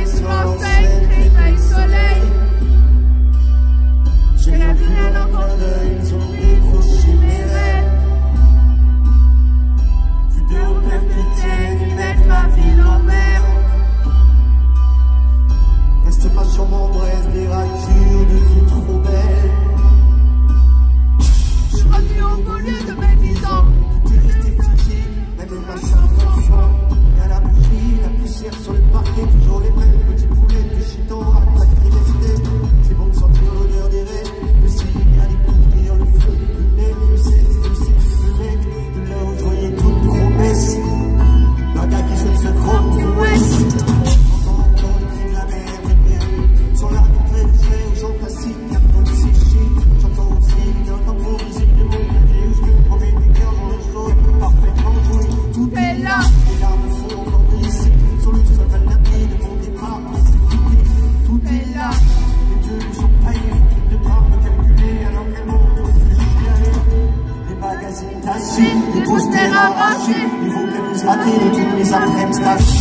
Allongé sur l'enseigne, climat et soleil. J'ai rien vu un enfant d'œil, ils ont décroché mes rêves. Vu de repères qui tiennent, ils mettent ma ville en mer. Reste pas sur mon Brest, des ratures de vie trop belles. Je suis revenu au beau lieu de mes 10 ans. Tout est resté figé, même ma chambre d'enfant. Y'a la bougie, la poussière sur le parquet, toujours les mêmes petits poulets de chiton à la curiosité. C'est bon de sentir l'odeur des rêves, de s'y à découvrir le feu, le même, le mec, de là où je voyais toute promesse. Un gars qui souhaite se grande prouesse. J'entends le cri de la mer, sur la contrée des frais, aux gens classiques, la bonne psychique. J'entends aussi une temporisée de mon côté, où je me promets des cœurs dans le chaud, parfaitement joué. Tout est là, les larmes font encore glisser, sur le sol à l'abri de mon départ, tout est là. Les deux sont paillés, font de part me calculer, alors qu'elles montrent où je suis allé. Les magazines tachés, les posters arrachés, il faut qu'elles nous raquent de toutes mes après-midi.